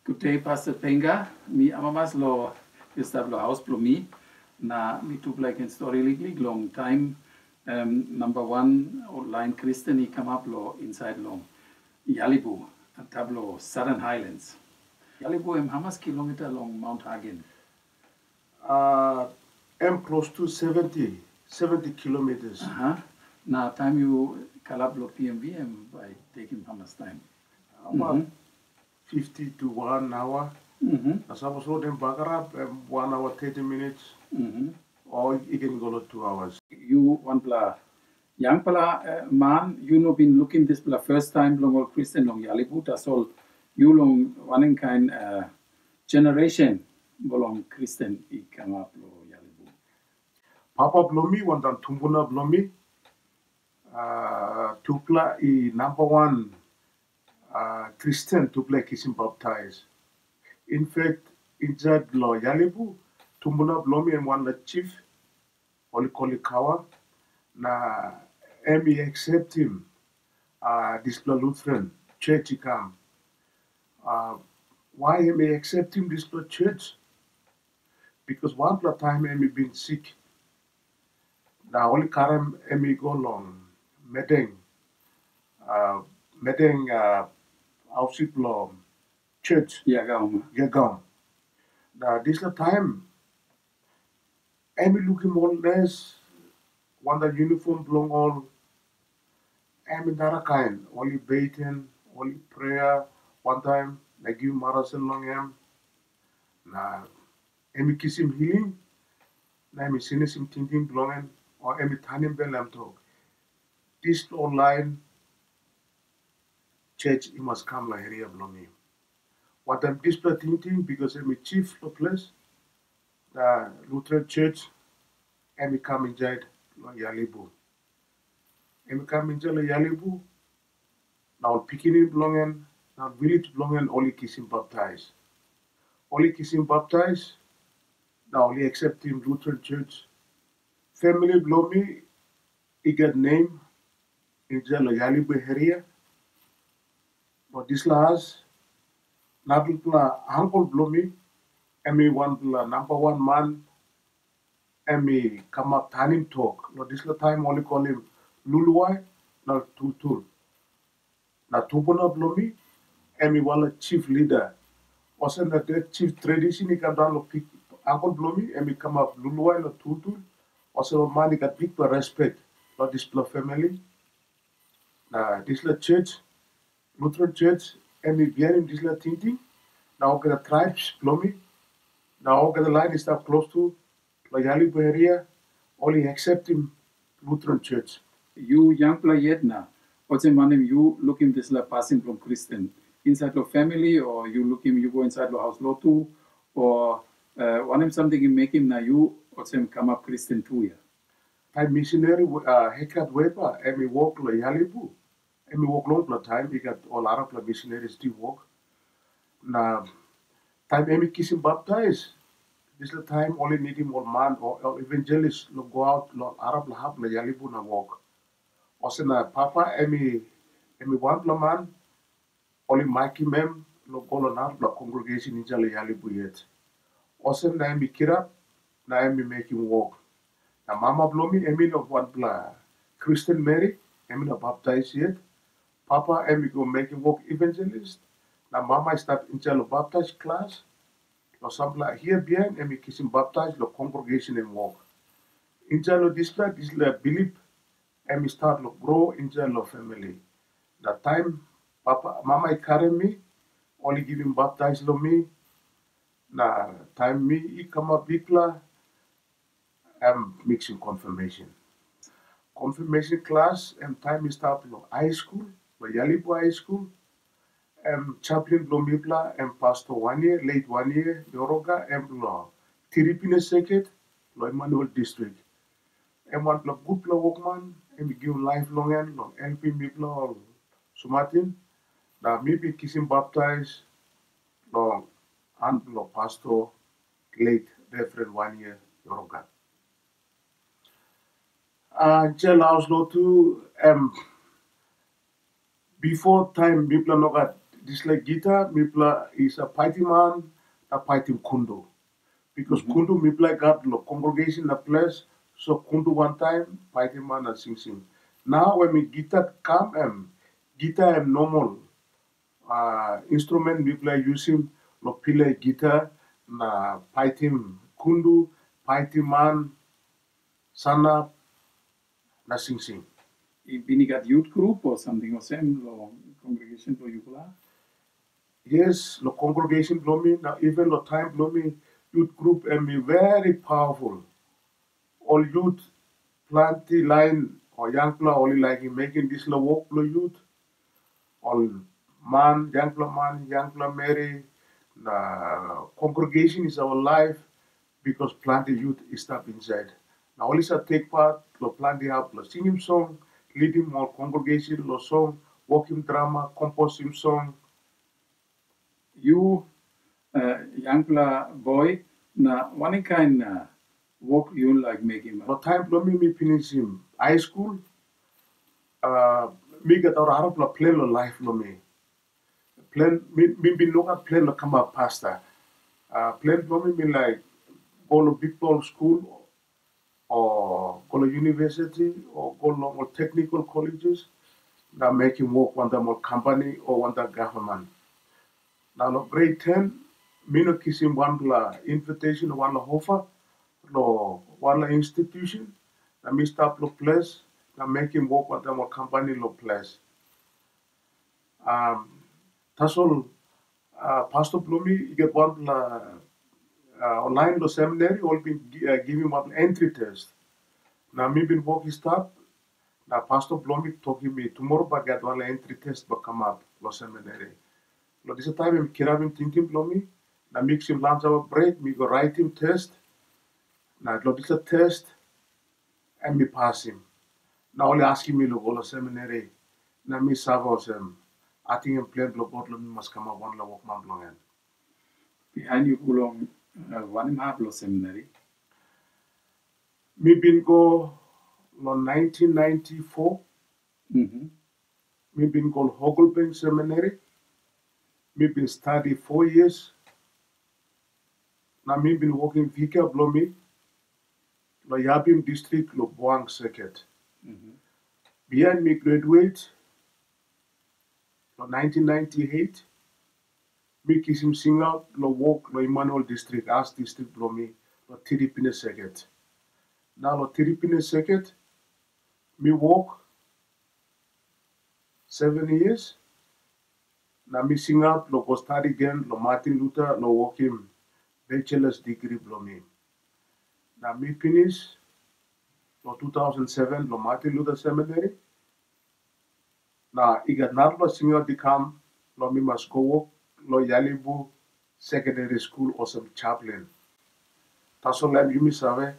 Good day, Pastor Penga. Mi amamas lo establo house plo mi. Na mi tu like in story liglig long time. Number one online Christian come up lo inside long Jalibu at tablo Southern Highlands. Jalibu how much kilometer long Mount Hagen? I'm close to 70 kilometers. Now time you kalablo PMVM by taking how much time? About 50 to 1 hour. As I was holding Bagarab, 1 hour 30 minutes. Or you can go to 2 hours. You one pla young pla man, you know been looking this pla first time long old Christian long Jalibu. That's all you long one kind generation belong Christian I come up lo Jalibu. Papa Blomi one dan Tumbuna Blomi. Tupla I number one Christian Tupla kissing baptized. In fact, in that law Jalibu, Tumbuna Blomi and one the chief Kawa. Na Emi accept him. This Lutheran Church he come. Why Emi accept him this church? Because one time Emi been sick. Now only Karam Emi go long. Medeng Ausiplo Church. Yagam. Now this time Emi looking more or less one the uniform belong all Emi dara kind. Only baiting, only prayer. One time I give Marasen long him. Now Emi kiss him healing. Now Emi seen him thinking belonging or Emi turning belam talk. This online church, he must come like area belonging. What I'm display thinking because I'm a chief of place, the Lutheran Church, and we come inside Jalibu. And we come inside Jalibu, now picking in belonging, now village belonging, only kissing baptized. Only kissing baptized, now only accepting Lutheran Church. Family belonging, he got name. In the Jalibu area, but this last, Nadla Uncle Bloomy, Emi one number one man, Emi come up Tanim talk. No, this time only call him Luluai, not Tutul. Na Tupuna Bloomy, Emi one chief leader. Also that chief tradition, he come down to Uncle Bloomy, Emi come up Luluai, not Tutul. Also man, he got big respect, not this family. This church, Lutheran Church, and we bearing this thinking. Now the tribes Plomi. Now the line is up close to Jalibu area, only accepting Lutheran Church. You young player now. What's the man you looking this passing from Christian inside your family, or you looking you go inside your house too, or want him something in make him now you what's him come up Christian too here. Time missionary Hekat Weber and we walk like Jalibu. And we walk long time, we got all Arab missionaries to walk. Now, time Emi kissing baptized. This is the time only needing one man or evangelists to go out, Arab lahab la Jalibu na walk. Also na Papa Emi one man, only Mikey mem, no go on Arab la congregation in Jalibu yet. Also na Emi kira, na Emi making walk. Now Mama Blomi, Emi no one Christian Mary, Emi no baptized yet. Papa Emi go making walk evangelist. Now Mama start in the baptized class. Or something like here behind Emi kissing baptized the congregation and walk. In the display, this belief Emi start to grow in the family. That time Papa Mama carry me, only giving baptized to me. Now time me he come up bigla, I'm mixing confirmation. Confirmation class and time he start high school. Jalibu High School, chaplain Blomibla, and pastor 1 year, late 1 year, Yoroga, and law. Tiripine Secret, Emmanuel District. And one good workman, and we give lifelong and long, helping people or Sumatin. Now maybe kissing baptized, long, and pastor, late, Reverend 1 year, Yoroga. Jail house law too, before time people know that This like guitar, me play is a fighting man, a fighting kundu. Because kundu me play got the congregation the place, so kundu one time, fighting man and sing. Now when me guitar come, guitar am normal instrument me play using no play guitar na fighting kundu, fighting man, sana na sing. Been got youth group or something or same lo congregation for you pula? Yes, the congregation blow me, now even the time blow me, youth group and me very powerful. All youth plenty line or young people only like making this la work blow youth. All man, young people marry. The congregation is our life because plenty youth is stuck inside. Now only take part, lo plenty have lo singing song, leading more congregation, lo song, walking drama, composing song. You young boy na one kind work you like making? No time lo me finish him high school. Me get our Arab lo plan lo life lo me. Plan me be look at plan lo come up pastor. Plan lo me like go to big ball school or go to university or go to more technical colleges. Now make him work on the more company or on the government. Now no grade 10, me no kiss him one la invitation, one la offer, no one la institution. Now me start lo place. Now make him work on the more company lo place. That's all. Pastor Blumi, you get one la online lo seminary, all been giving one entry test. Now me been working start. Now Pastor Blumi talking me tomorrow, but get one entry test, but come up lo seminary. Lo this time I'm kiravim thinking Blumi. Now mix him lunch hour break, me go write him test. Now lo this a test, and me pass him. Now only asking me to go to seminary. Now me serve him. I think I'm playing block me must come up one la walk man blongen. Behind you belong 1.5 lo seminary. Me been go lo 1994. Me been go Hogelbank Seminary. Me been study 4 years. Now me been working Vika blow me. Lo Yabim district lo Boang circuit. Behind me graduate. Lo 1998. Me kiss him sing out lo work lo Emmanuel district as district blow me lo Tiripine circuit. Now lo Tiripine circuit. Me work 7 years. Now me sing out lo go study again lo Martin Luther lo work him bachelor's degree blow me. Now me finish lo 2007 lo Martin Luther Seminary. Now I got not lo sing out the come lo me must go work lo Jalibu secondary school or some chaplain. That's all I'm you me save.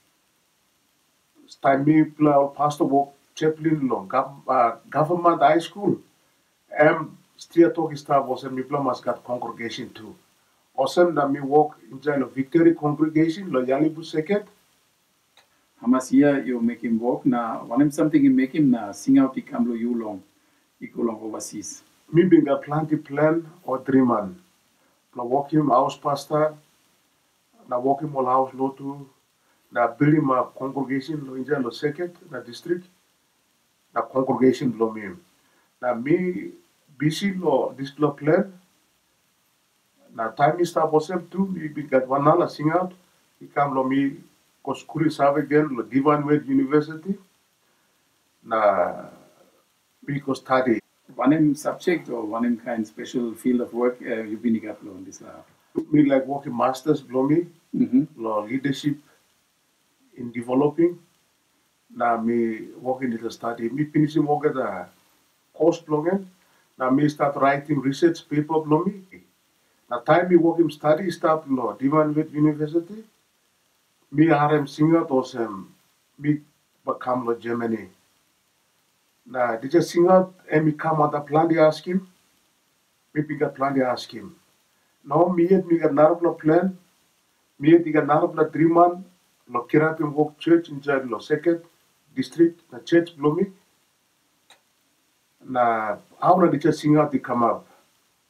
Time me play pastor work chaplain lo government high school. Still talking staff was me play must got congregation too. Awesome that me work in the Victory congregation lo Jalibu second. Hamas here you make him work na one something you make him na sing out the camlo you long. He go long overseas. Me being a plenty plan or dream man. Now work him house pastor. Now work him all house lotu. Now building my congregation lo in lo second na district. Now congregation lo me. Now me busy lo this lo plan. Now time is start was too. Me be got one hour sing out. He come lo me go school serve again lo Divine Word University. Now we go study. One subject or one kind special field of work you've been got on this lab. Me like working masters blow me. Lo leadership in developing. Now me working in the study. Me finishing work at the course blogging. Now me start writing research paper blow me. Now time me working study start lo Divine Word University. Me RM singer to some me become lo Germany. Now they just sing out and me come out the plan they ask him. Me pick a plan they ask him. Now me got another plan. Me got another dream man. Lo Kirapim Walk Church in lo second district the church blow me. Now how na they just sing out they come up.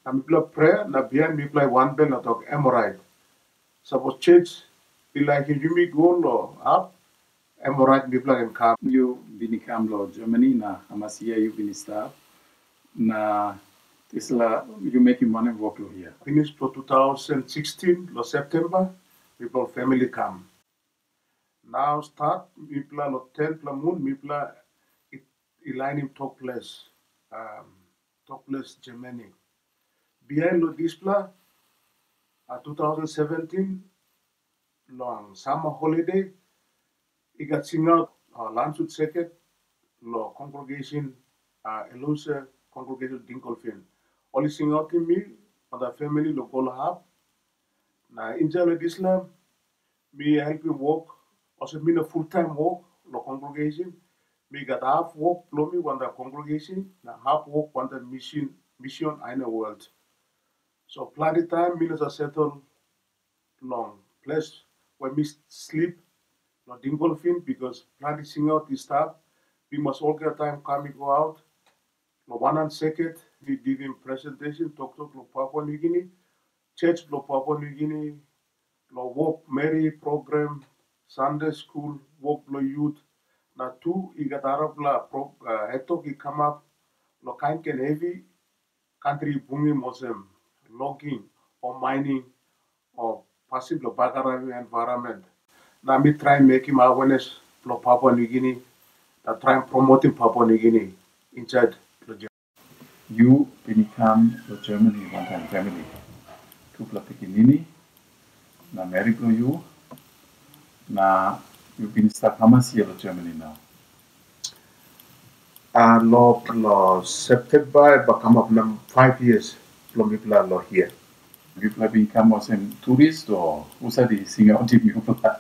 Na mi pla prayer na behind mi pla one bell na tok hemorrhoid. Suppose church be like you me go lo up hemorrhoid mi pla can come. You binikam lo Germany na amasia you binistar na isla you make him money work lo here. Finished for 2016 lo September, people family come. Now start mipla lo 10 pla moon mipla line in Tok place Germany. Behind lo displa 2017 long summer holiday I got sing out lunch with second lo congregation Elusa congregation Dinkolfin. Only sing out in me on the family lo call hub. Na inja lo disla me help him work also mean a full-time work lo congregation. Me got half work plomi on the congregation, na half work on the mission in the world. So plenty time me a settle long place where me sleep no dingolfin because plenty sing out this stuff. We must all get time coming go out. No one and second we give him presentation talk lo Papua New Guinea, church lo Papua New Guinea, lo work Mary program, Sunday school, work lo youth. Na two igatara la eto ki come up lo kain ken heavy country bungi mosem logging or mining or passive lo bagara environment. Na me try make him awareness lo Papua New Guinea. Na try promoting Papua New Guinea inside lo You binikam lo Germany one time family. Tu pla pikinini na married lo you na you binistar amasia lo Germany now. Lo September come up 5 years lo mipla lo here. You pla binikam was a tourist or usa di singa on you pla.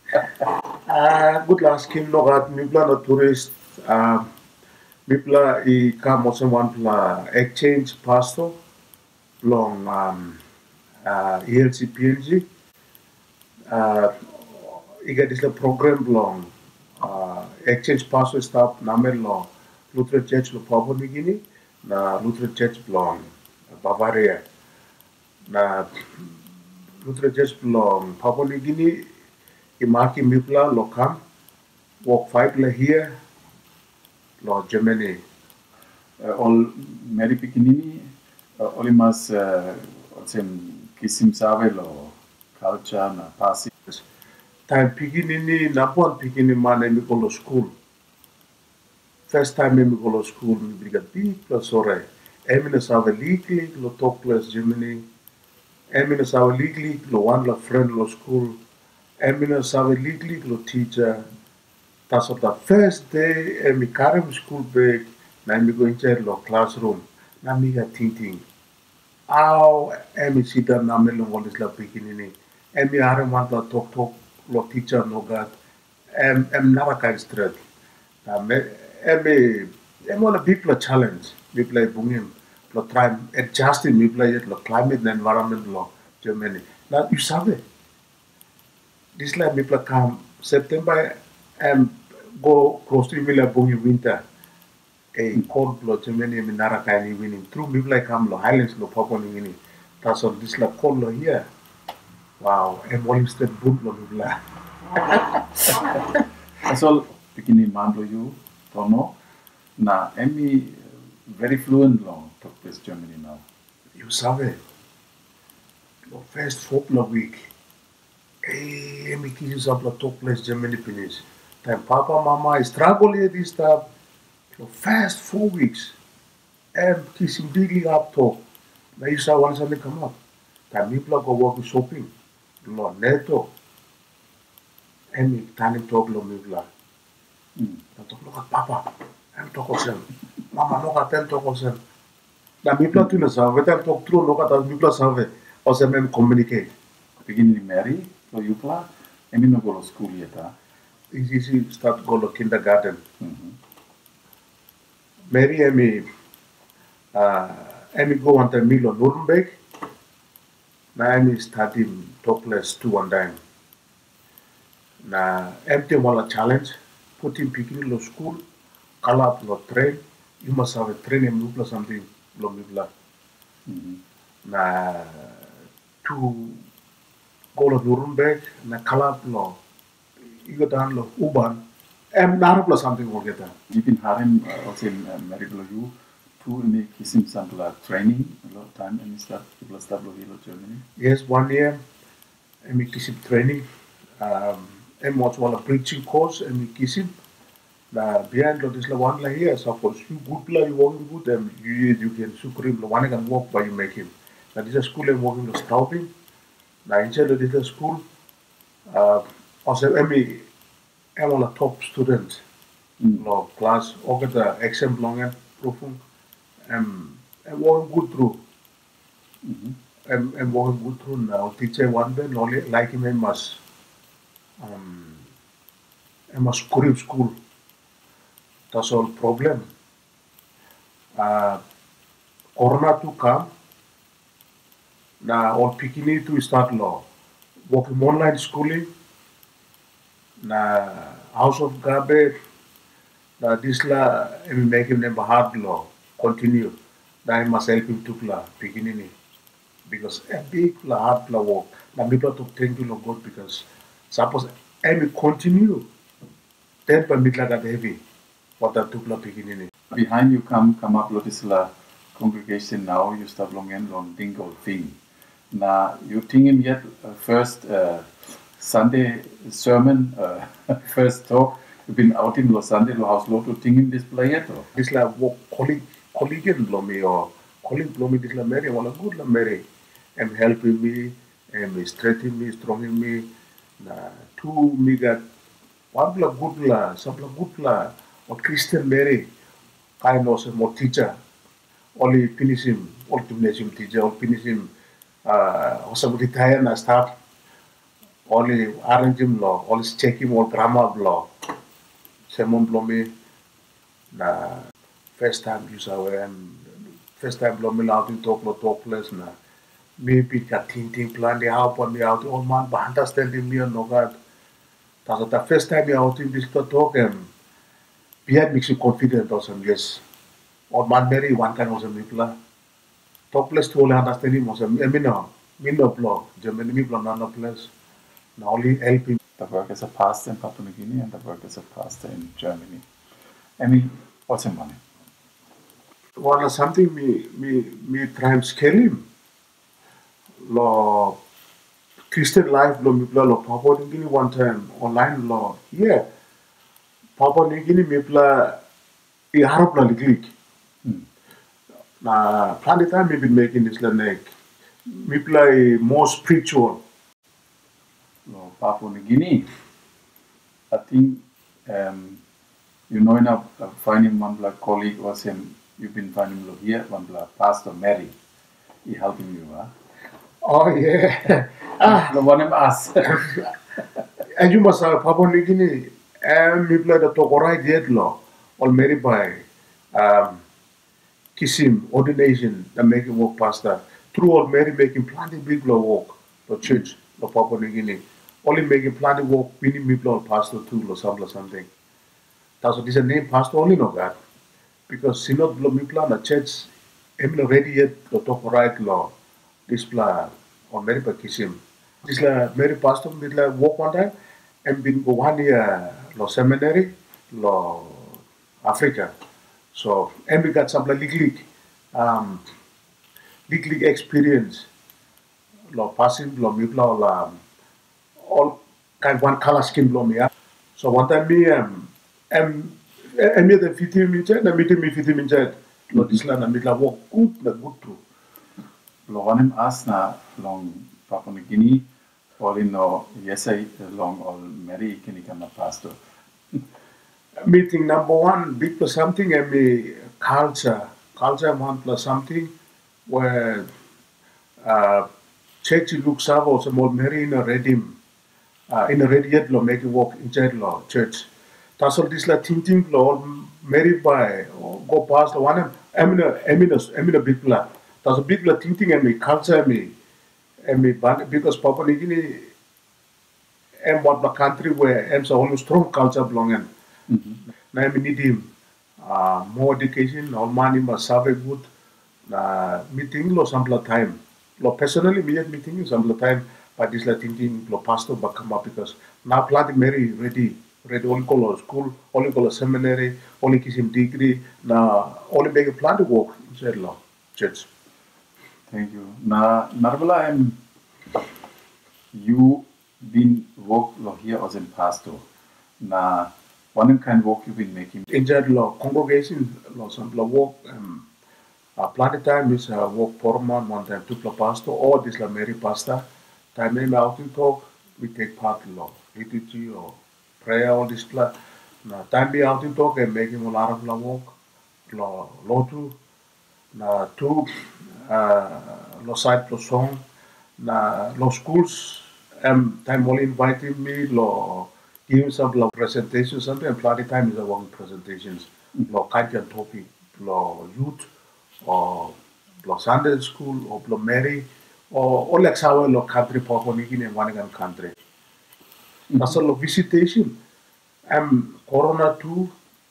Good last skin no gat mipla no tourist. Mipla I come also one pla exchange pastor long ELC PNG. I got this program long exchange pastor staff namen lo Lutheran Church lo Papua New Guinea na Lutheran Church long Bavaria. Na Lutheran Church long Papua New Guinea I maki mipla lo come walk 5 la here lo Germany. All Mary pikinini only mas kisim save lo culture na pasi. Time pikinini napuan pikini mana mi go school. First time mi go school mi briga big plus sore. Emina save legally lo Tok place Germany. Emina save legally lo one la friend lo school. Emina save legally lo teacher. That's of the first day emi carry school bag na mi go inside lo classroom. Na mi ga thinking. How emi sit down na me lo ngolis la pikinini. Emi are want la talk lo teacher no god. Em never kind straight. Emi want a big challenge. We play bungim. Lo try adjusting we play it lo climate and environment lo Germany. Now you sabe. This like we play come September go close to me la bungi winter. A cold lo Germany mi nara kaini winning. Through me play come lo Highlands lo Papua New Guinea. That's all this like cold lo here. Wow, em all instead boot lo mi play. That's all pikini mando you tono na emi very fluent lo Tok place Germany now. You sabe. Lo first 4 week. Emi kisi up lo Tok place Germany finish. Time papa mama struggle here this stuff. The first 4 weeks, kissing big up to. Now you saw one something come up. Time people go work shopping. No neto. Tani talk lo mibla. Talk lo papa. Talk osem. Mama no got talk osem. Na mibla tu na save. Talk true no got mibla save. Osem communicate. Begin to marry lo yupla. Emi no go to school yet. Easy start go to kindergarten. Mary Emi go on the Milo Nuremberg. Na Emi study Tok place 2 one time. Na empty wala challenge. Put him picking lo school. Kala up lo train. You must have a train and move something lo mibla. na to go to Nuremberg na kalap lo igatan lo uban narap lo something mo kita. Ibin harim also in Mariblo you to in kisim sample training a lot of time and start people start lo hilo Germany. Yes, 1 year emi kisim training. Em was one a preaching course emi kisim. Na behind lo this la one la here suppose you good la you walking good and you can sukrim lo one can walk by you make him. Na this school em walking lo straubing. Na inside lo this school also emi em one a top student lo class ook the exam longen proefing em walking good through. Em walking good through now teacher one day no like him em must sukrim school. That's all problem. Corona to come. Now all pikini to start law. Working online schooling. Na House of Gabe. Na this la make him never hard law. Continue. Na I must help him to la pikini. Because a big la hard la work. Na people to thank you God because suppose I continue. Then by midla got heavy. Behind you come up Lotisla congregation now, you start long dingle thing. Now you think yet first Sunday sermon, first talk, you've been out in Los Sunday lo house lo to think display it or this la walk colleague lo me or colleague lo me this la Mary wala good la Mary am helping me am straightening me, stronging me na two me got one la good la some la good la or Christian Mary, kind of more teacher, only finish him, all gymnasium teacher, all finish him, also retire and start, only arrange him law, always check him all grammar law. Semon blomi, na first time you saw him, first time blomi out in talkless na, maybe got thinking plan the help on me out, oh man, but understanding me or no God. That's the first time you out in this talk him. Behind makes you confident or some yes. Or man Mary one kind of some people. Top place to all understanding was a minor blog. Germany people none of place. Now only helping. The work as a pastor in Papua New Guinea and the work as a pastor in Germany. I mean, what's in money? Well, something me try and scale him. Law Christian life lo Papua New Guinea one time online law. Yeah. Papua New Guinea mipla I harap la liglik. Na plenty time we've been making this like mipla more spiritual. No, Papua New Guinea. I think you know enough finding one black colleague was him. You've been finding here one black Pastor Mary. He helping you, huh? Oh yeah. The one of us. And you must have Papua New Guinea. We played the Tokorai yet law, all married by Kisim, ordination, the making work pastor. Through all Mary making plenty big law work, the church, the Papua New Guinea. Only making plenty work, winning people pastor too, or something. That's what is a name pastor only no God. Because Synod law me plan a church, I'm not ready yet the Tokorai law, this plan, or married by Kisim. This Mary pastor, me walk one time. And been go 1 year lo seminary lo Africa. So and we got some league experience lo passing lo mipla lo all kind one color scheme lo me. So one time me me the 15 minutes na meeting me 15 minutes lo disla na mitla walk good na good too. Lo wanim as na long Papua New Guinea. All in all, yes, I long all Mary can become a pastor. Meeting number one, big plus something, and me culture one plus something, where church looks up also more Mary in a redim, in a radiate law, make it walk inside law church. That's all this like thinking law, Mary by or go past the one. I'm in a big plan. That's a big thinking and me culture me. Because Papua New Guinea am one country where I'm so strong culture belonging. Now I need him more education, all money must serve good meeting lo sample time. lo personally me meeting some of the time, but this like thinking lo pastor but come up because now Bloody Mary ready only call school, only call seminary, only kiss him degree, now only make a plan to work inside law church. Thank you. Na Narbala, you been work here as a pastor. Na one kind of work you been making? Inside law congregation, law some law work. Plenty time is work for one time to pastor or this la Mary pastor. Time in out to talk, we take part in law liturgy or prayer or this plan. Na time be out to talk and making a lot of la work, law to na two law side plus song na law schools time only inviting me law give some law presentations something and plenty time is a work presentations law kind of topic law youth or Sunday school or Mary or like our law country Papua New Guinea and one country. That's a visitation. Corona too.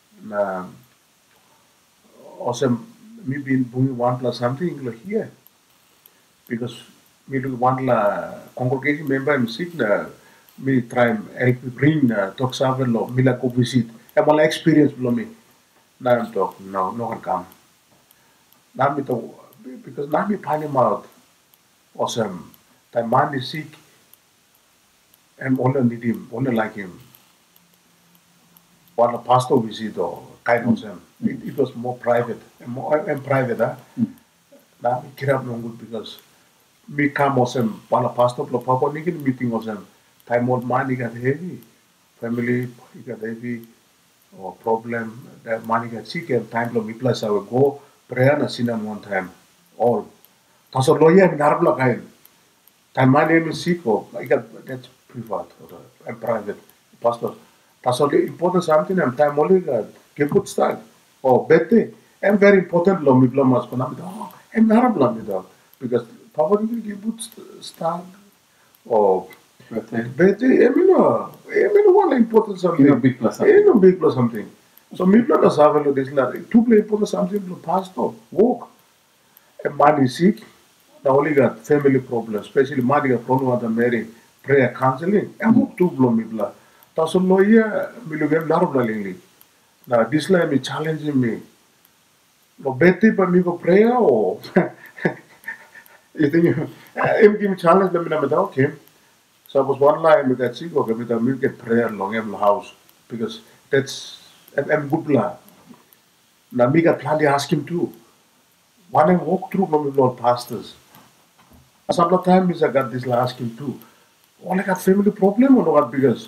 Also, me been doing one plus something here because me do one la congregation member I'm sick na me try help bring talk seven law me like go visit. I'm all experience below me. Now I'm talk no can come. Now me to because now me find him out. Awesome. That man is sick. I'm only need him, only like him. What a pastor visit or kind of him. It was more private. I'm private, Now me get up no good because me come awesome. One a pastor plus Papua New Guinea meeting awesome. Time old man he got heavy. Family he got heavy or problem. That man he got sick and time lo me plus I will go prayer na sinan one time. All. That's a lawyer in Arabla kind. Time my name is sick or I got that's private or private pastor. That's only important something and time only got good start or better. I'm very important law me mas ko na I'm Arabla me dog because Papua New Guinea good start or better. I mean one important something. Big plus something. So me plus have this like two play important something to pastor walk. A man is sick. Now only got family problems, especially man got problem with the Mary prayer counseling. And walk two blow me blah. That's a lawyer. Me look at narrow now this line is challenging me. No better but me go prayer or you think him give me challenge let me know okay. So I was one line with that sick okay with me get prayer long in the house because that's I'm good blah. Now me got plenty ask him too. When I walk through from the pastors, some of the time I got this last him too. Oh, I got family problem or what because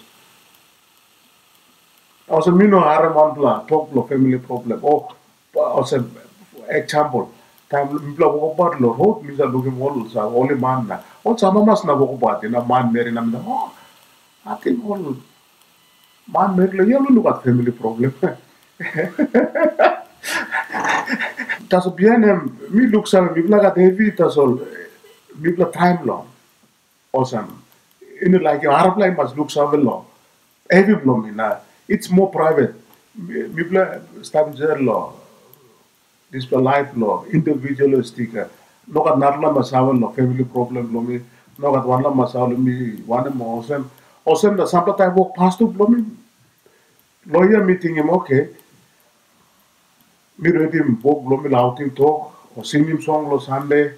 also me no aramantla talk lo family problem. Oh, also example time me walk about lo road me looking all sa only man na. Oh, sama mas na walk about na man marry na me oh, I think all man marry lo you look at family problem. Tas bien me look some me like heavy tas all me time long awesome in like Arab life must look some long heavy blow me na it's more private me start there law this life law individualistic no got not la masawal law family problem blow me no got one la masawal me one more awesome the some time walk past to blow me lawyer meeting him okay me ready him walk blow me outing talk or sing him song lo Sunday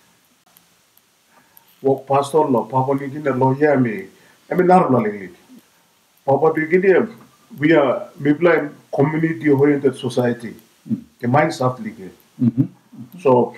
walk pastor lo Papua New Guinea lo yeah me I mean normally Papua New Guinea we are maybe in community oriented society the mind stuff like so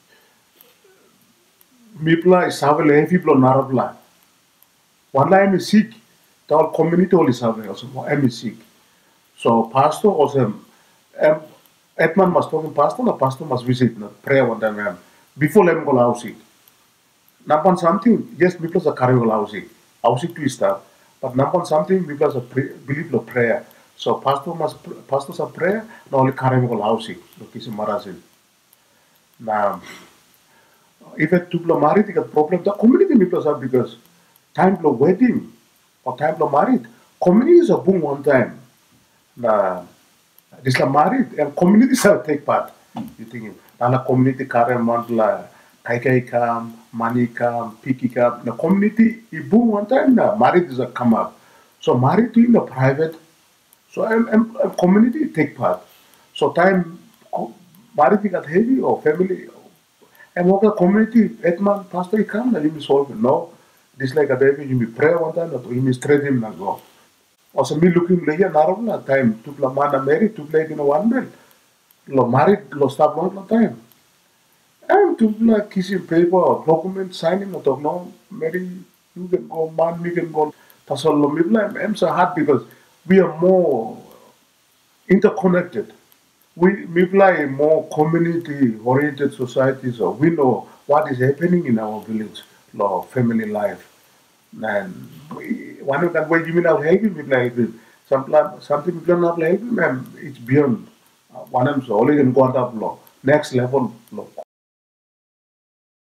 mipla is have a people narabla one line is sick the whole community all is have also I'm sick so pastor also Edman must talk to pastor the pastor must visit the prayer one time before let him go housing Nampan something, yes, people are carrying housing to start, but nampan something, people are believe in prayer. So pastors are prayer, not only carrying housing, look marasin. Now, if it people are married, they got problem. The community people are because time for wedding or time for married, communities are boom one time. Now, this are married and communities are take part. You think, now community carry month Kai come, money come, piki come. The community, it boom one time, the marriage is a come up. So married in the private, so community take part. So time, marriage got heavy or family. And what a community, 8 months, pastor, he come, and he solve it. No, this like a baby, you be pray one time, or you straight him and go. Also, me looking like a narrow time, to play man married, to play in a one bed. Lo married, lo stop long time. And to like kissing paper or document signing or talk no, Mary, you can go, man, we can go. That's all me blame. I'm so hard because we are more interconnected. We play more community oriented society, so we know what is happening in our village, our family life. And one of that way you mean I'll help him, we help him. Something we cannot help him, and it's beyond. One of them only can go up law. Next level